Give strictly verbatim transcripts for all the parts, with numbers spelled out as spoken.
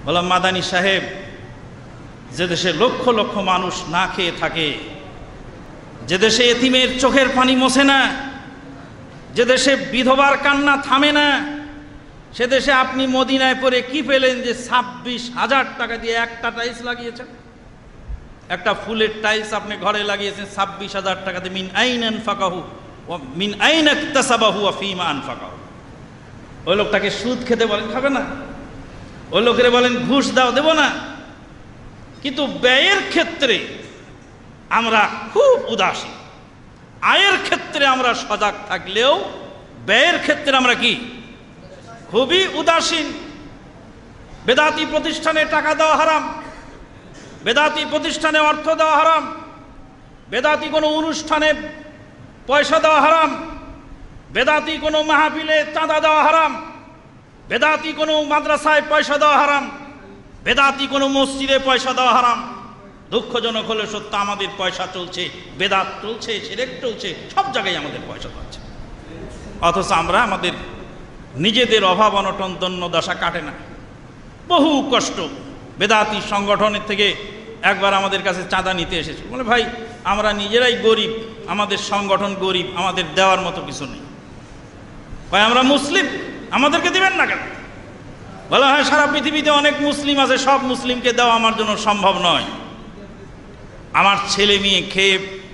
বললাম মাদানী সাহেব, যে দেশে লক্ষ লক্ষ মানুষ না খেয়ে থাকে, যে দেশে এতিমের চোখের পানি মোছে না, যে দেশে বিধবার কান্না থামে না, সে দেশে আপনি মদিনায় পড়ে কি পেলেন যে ছাব্বিশ হাজার টাকা দিয়ে একটা টাইলস লাগিয়েছেন? একটা ফুলের টাইলস আপনি ঘরে লাগিয়েছেন ছাব্বিশ হাজার টাকা দিয়ে। মিন আইন আনফাকাহু ওয়া মিন আইন ইকতাসাবাহু ওয়া ফীমা আনফাকাহু। ওই লোকটাকে সুদ খেতে বলেন, খাবে না। ওই লোকের বলেন ঘুষ দাও, দেব না। কিন্তু ব্যয়ের ক্ষেত্রে আমরা খুব উদাসীন। আয়ের ক্ষেত্রে আমরা সজাগ থাকলেও ব্যয়ের ক্ষেত্রে আমরা কি খুবই উদাসীন। বেদাতি প্রতিষ্ঠানে টাকা দেওয়া হারাম, বেদাতি প্রতিষ্ঠানে অর্থ দেওয়া হারাম, বেদাতি কোনো অনুষ্ঠানে পয়সা দেওয়া হারাম, বেদাতি কোনো মাহফিলে চাঁদা দেওয়া হারাম, বেদাতি কোনো মাদ্রাসায় পয়সা দেওয়া হারাম, বেদাতি কোনো মসজিদে পয়সা দেওয়া হারাম। দুঃখজনক হলে সত্য, আমাদের পয়সা চলছে, বেদাত চলছে, শিরক চলছে, সব জায়গায় আমাদের পয়সা চলছে। অথচ আমরা আমাদের নিজেদের অভাব অনটন দন্য দশা কাটে না। বহু কষ্ট। বেদাতি সংগঠনের থেকে একবার আমাদের কাছে চাঁদা নিতে এসেছে। বলে ভাই, আমরা নিজেরাই গরিব, আমাদের সংগঠন গরিব, আমাদের দেওয়ার মতো কিছু নেই। ভাই আমরা মুসলিম, আমাদেরকে দিবেন না কেন? বলে হয় সারা পৃথিবীতে অনেক মুসলিম আছে, সব মুসলিমকে দেওয়া আমার জন্য সম্ভব নয়। আমার ছেলে মেয়ে খেয়ে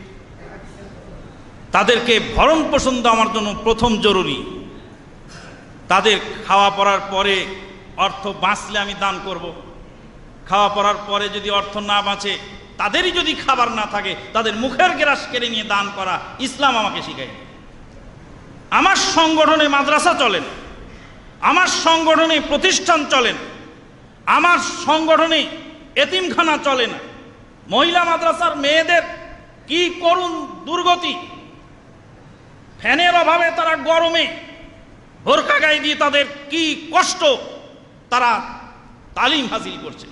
তাদেরকে ভরণ পোষণ দেওয়া আমার জন্য প্রথম জরুরি। তাদের খাওয়া পড়ার পরে অর্থ বাঁচলে আমি দান করব। খাওয়া পড়ার পরে যদি অর্থ না বাঁচে, তাদেরই যদি খাবার না থাকে, তাদের মুখের গ্রাস কেড়ে নিয়ে দান করা ইসলাম আমাকে শিখায়। আমার সংগঠনে মাদ্রাসা চলেন, আমার সংগঠনে প্রতিষ্ঠান চলেন, আমার সংগঠনে এতিমখানা চলে না। মহিলা মাদ্রাসার মেয়েদের কি করুণ দুর্গতি! ফ্যানের অভাবে তারা গরমে বোরকা গায়ে দিয়ে তাদের কি কষ্ট, তারা তালিম হাসিল করছে।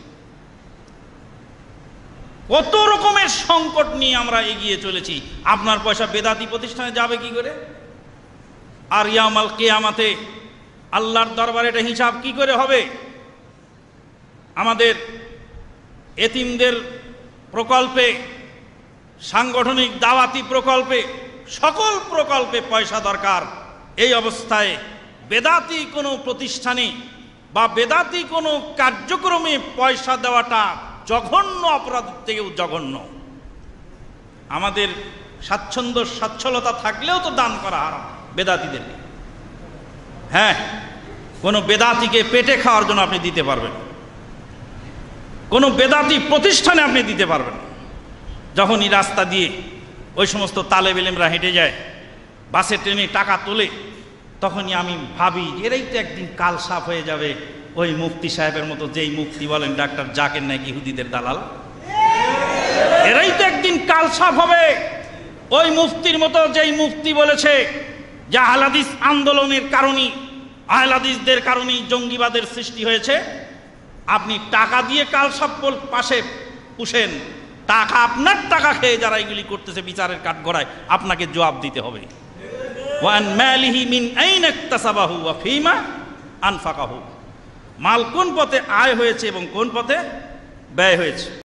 কত রকমের সংকট নিয়ে আমরা এগিয়ে চলেছি। আপনার পয়সা বেদাতি প্রতিষ্ঠানে যাবে কি করে? আর ইয়াউমাল কিয়ামাতে আল্লাহর দরবারে এটা হিসাব কি করে হবে? আমাদের এতিমদের প্রকল্পে, সাংগঠনিক দাওয়াতি প্রকল্পে, সকল প্রকল্পে পয়সা দরকার। এই অবস্থায় বেদাতি কোনো প্রতিষ্ঠানে বা বেদাতি কোনো কার্যক্রমে পয়সা দেওয়াটা জঘন্য অপরাধের থেকেও জঘন্য। আমাদের স্বাচ্ছন্দ্য সচ্ছলতা থাকলেও তো দান করা হারাম বেদাতিদেরকে। হ্যাঁ, কোনো বেদাতিকে পেটে খাওয়ার জন্য আপনি দিতে পারবেন, কোনো বেদাতি প্রতিষ্ঠানে আপনি দিতে পারবেন। যখনই রাস্তা দিয়ে ওই সমস্ত তালেব ইলমরা হেঁটে যায়, বাসে ট্রেনে টাকা তোলে, তখনই আমি ভাবি এরাই তো একদিন কাল সাফ হয়ে যাবে, ওই মুফতি সাহেবের মতো, যেই মুফতি বলেন ডাক্তার জাকির নাইক ইহুদিদের দালাল, এরাই তো একদিন কাল সাফ হবে। ওই মুফতির মতো, যেই মুফতি বলেছে যে আহলে হাদিস আন্দোলনের কারণেই, আহলে হাদিসদের কারণেই জঙ্গিবাদের সৃষ্টি হয়েছে। আপনি টাকা দিয়ে কাল সাফ পাশে পুষেন, টাকা আপনার টাকা খেয়ে যারা এগুলি করতেছে বিচারের কাঠগড়ায় আপনাকে জবাব দিতে হবে। ওয়ান মালিহি মিন আইন ইকতাসাবাহু ওয়া ফীমা আনফাকাহু। মাল কোন পথে আয় হয়েছে এবং কোন পথে ব্যয় হয়েছে।